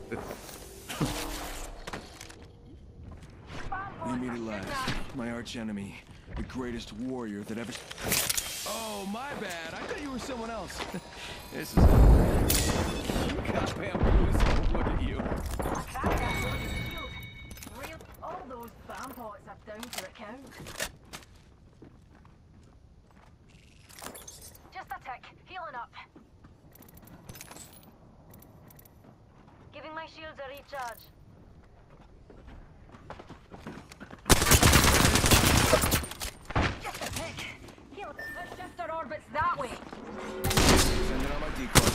We meet at last. My arch enemy. The greatest warrior that ever... Oh, my bad. I thought you were someone else. This is... You got bamboozled. Look at you. All those BAM pots are down for account. Just a tick. Healing up. Giving my shields a recharge. Just a tick. Heal. Let's shift our orbits that way. Sending out my decoy.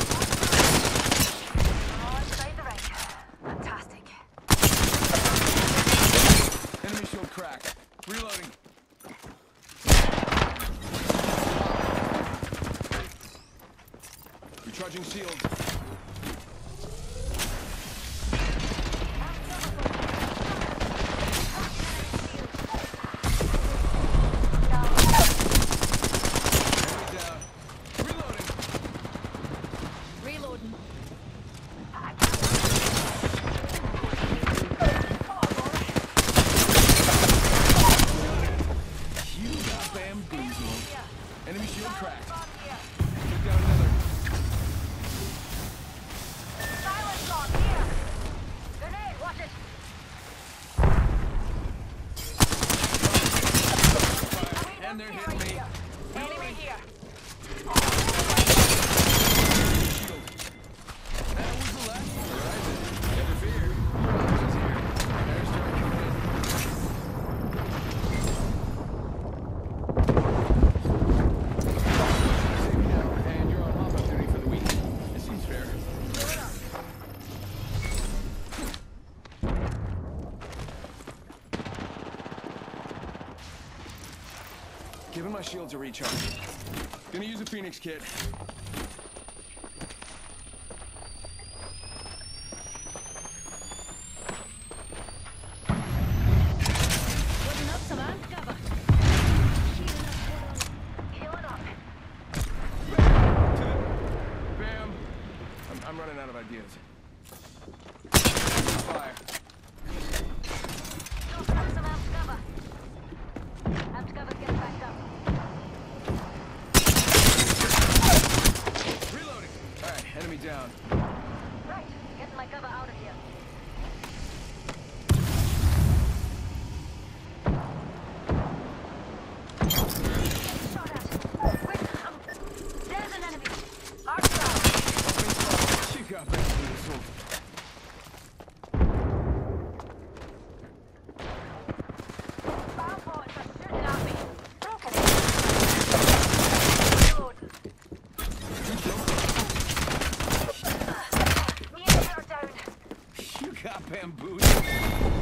Oh, inside the ring. Fantastic. Enemy shield cracked. Reloading. Recharging shield. Reloading. You got bamboozled. Enemy shield cracked. Took down another. Silence on here. Grenade, watch it. And they're hitting me. Enemy here. Shield. That was the last one, right? Never fear. He's here. Airstrike coming in. Save me now, and you're on hop-up duty for the week. It seems fair. Giving my shields a recharge. Gonna use a Phoenix kit. Putting up some ant cover. Healing up. Bam! I'm running out of ideas. Fire. Open up some ant cover. Ant cover gets backed up. Reloading! Alright, enemy down. Right, getting my cover out of here. Shot at. Wait, there's an enemy. Arch down. You got bamboozled. BAM pots are shooting at me. Broken. Reloading. Me and her down. You got bamboozled.